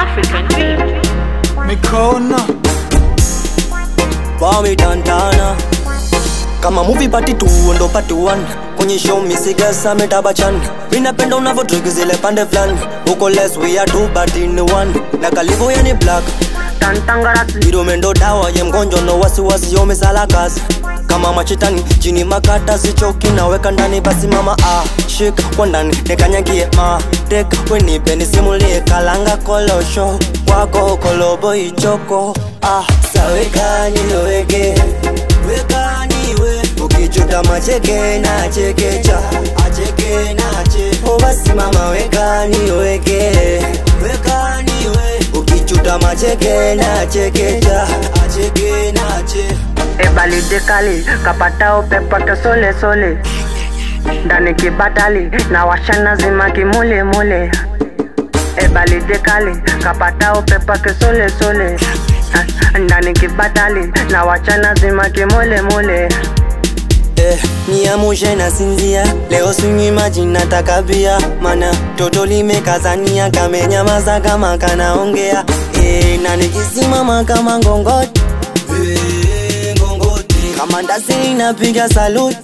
African beat. Mikona Bami Tantana kama movie party 2 ndo party 1 kwenye show misigasa metabachan minapenda unavo trick zile pande flani uko less we are two but in one na kalivo yani black tantangarati hiro mendo dawa ye mgonjo no wasiwasi yo mesala kazi kama machitani chini makata sichoki naweka ndani basi mama shika kwa ndani nekanyagie tek wenipe nisimulie kalanga kolosho kwako kolobo ichoko sawekani loweke wekani we ukichuta macheke na chekecha acheke na ache basi mama wekani weke wekani we ukichuta macheke na chekecha acheke na ache Ebalide kali kapata upepo ke sole sole ndani kibatali na washana zima kimule mule Ebalide kali kapata upepo ke sole sole ndani kibatali na washana zima kimule mule ni amuje na sinzia leo swingi majina takabia mana toto limekazania kamenyamaza kama kanaongea na nikisimama kama ngongoti kama ndasi inapiga salute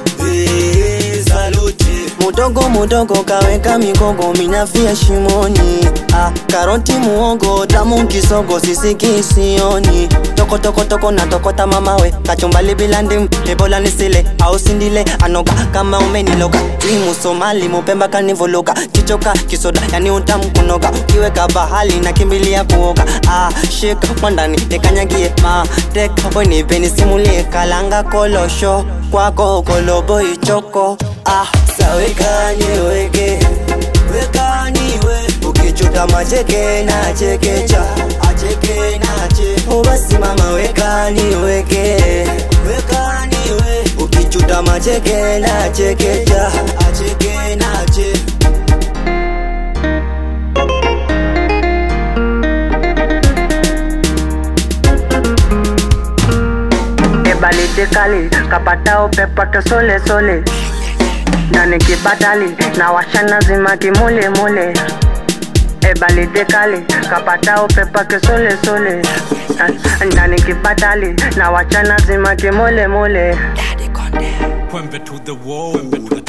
salute mudogo kaweka migogo minafia shimoni karoti muogo tamu kisogo sisiki sioni toko na tokota mamawe kachumbali bila ndim ebola nisile au sindile anoka kama umeniloka timu Somali mupemba kanivoloka kichoka kisoda yani utamu kunoka kiweka bahali na kimbilia kuoka shika mwandani nekanyagie tek wenipe nisimulie kalanga kolosho kwako kolobo ichoko sawekanye weke wekani we ukichuta macheke na chekecha acheke na ache basi mama wekani weke wekani we ukichuta macheke na chekecha acheke na ache Ebalide kali kapata upepo ke sole sole ndani kibatali na washana zima kimule mule Ebalide kali kapata upepo ke sole sole ndani kibatali na washana zima kimule mule Pembe to the wall.